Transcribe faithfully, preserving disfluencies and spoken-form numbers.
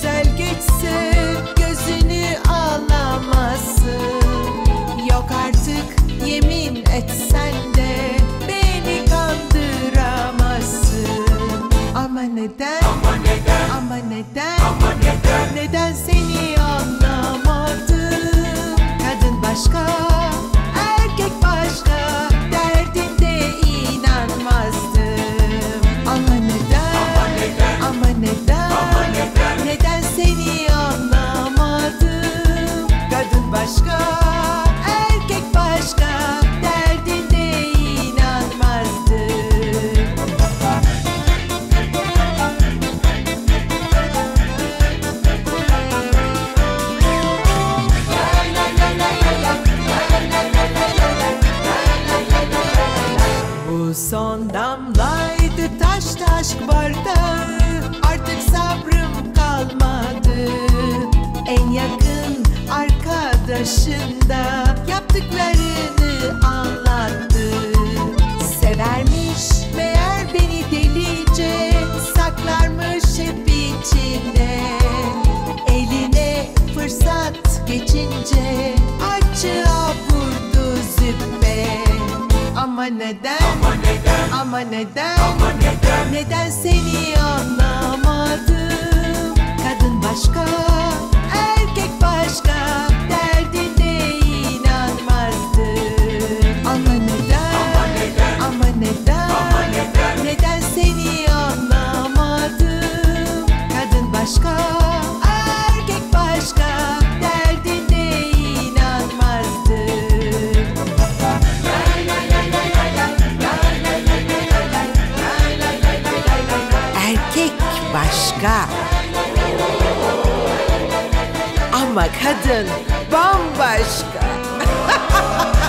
güzel geçse gözünü alamazsın. Yok artık yemin etsen de beni kandıramazsın. Ama neden? Ama neden? Ama neden? Ama neden? Neden seni anlamadım? Kadın başka, erkek başka, derdinde inanmazdım. Ama neden? Ama neden? Ama neden? Ama neden? Neden seni anlamadım? Kadın başka, erkek başka, derdinde inanmazdım. Bu son damlaydı taştı aşk bardağı. Artık sabrım kalmadı. En yakın arkadaşın da yaptıklarını anlattı. Severmiş meğer beni delice, saklarmış hep içinde. Eline fırsat geçince açığa vurdu züppe. Ama neden? Ama neden? Ama neden? Ama neden? Neden seni anlamadım? Kadın başka, erkek başka, derdine inanmazdım. Ama neden? Ama neden? Ama neden? Ama neden? Neden seni anlamadım? Kadın başka, erkek başka, derdine inanmazdım. Erkek başka ama kadın bambaşka.